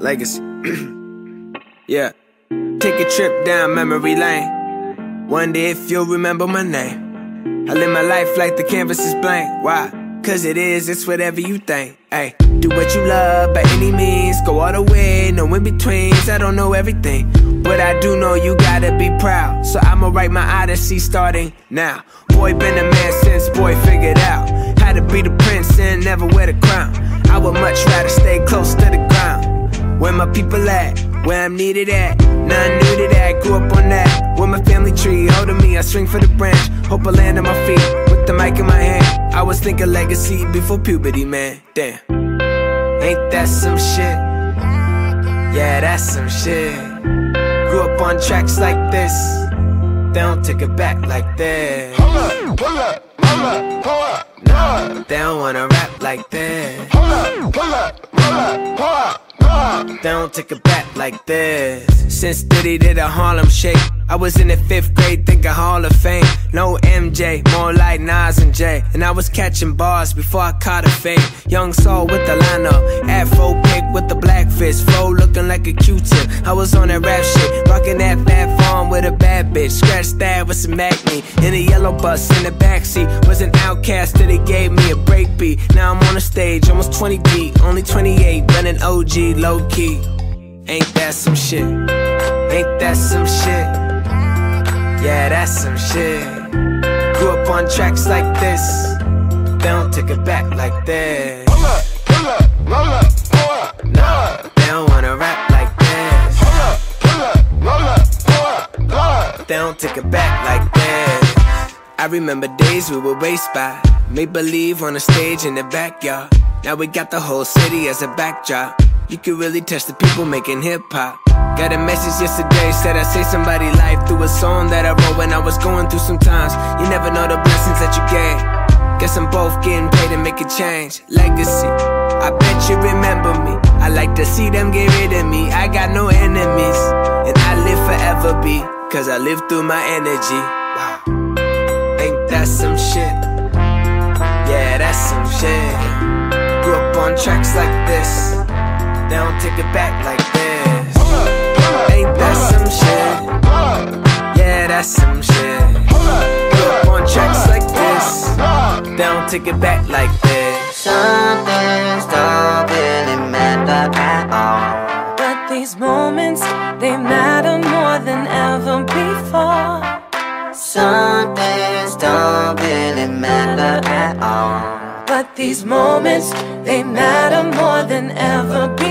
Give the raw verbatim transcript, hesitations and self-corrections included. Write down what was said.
Legacy. Yeah. Take a trip down memory lane. Wonder if you'll remember my name. I live my life like the canvas is blank. Why? Cause it is, it's whatever you think. Ay, do what you love by any means. Go all the way, no in-betweens. I don't know everything, but I do know you gotta be proud. So I'ma write my odyssey starting now. Boy been a man since boy figured out how to be the prince and never wear the crown. I would much rather stay close to the ground. Where my people at, where I'm needed at. None new to that, grew up on that. With my family tree holding me, I swing for the branch. Hope I land on my feet with the mic in my hand. I was thinking legacy before puberty, man. Damn, ain't that some shit? Yeah, that's some shit. Grew up on tracks like this. They don't take it back like this. Hold up, hold up, hold up, hold up. Nah, they don't wanna rap like this. Hold up, hold up, hold up, hold up. They don't take it back like this. Since Diddy did a Harlem Shake, I was in the fifth grade thinking Hall of Fame. No M J, more like Nas and Jay. And I was catching bars before I caught a fade. Young Soul with the lineup, Afro pick with the black fist, flow looking like a Q-tip. I was on that rap shit, rocking that fat farm with a bad bitch. Scratch that with some acne. In a yellow bus in the backseat, was an outcast till they gave me a break beat. Now I'm on the stage, almost twenty deep, only twenty-eight, running O G low key. Ain't that some shit? Ain't that some shit? Yeah, that's some shit. Grew up on tracks like this. They don't take it back like this. Hold up, hold up, hold up, hold up. Nah, they don't wanna rap like this. Hold up, hold up, hold up, hold up, hold up. They don't take it back like this. I remember days we would race by, make believe on a stage in the backyard. Now we got the whole city as a backdrop. You can really touch the people making hip-hop. Got a message yesterday, said I saved somebody's life through a song that I wrote when I was going through some times. You never know the blessings that you gave. Guess I'm both getting paid to make a change. Legacy, I bet you remember me. I like to see them get rid of me. I got no enemies, and I live forever be, cause I live through my energy. Wow, ain't that some shit? Yeah, that's some shit. Grew up on tracks like this. They don't take it back like this. Ain't that some shit? Yeah, that's some shit. Grew up on tracks like this. They don't take it back like this. Some things don't really matter at all, but these moments, they matter more than ever before. Some things don't really matter at all, but these moments, they matter more than ever before.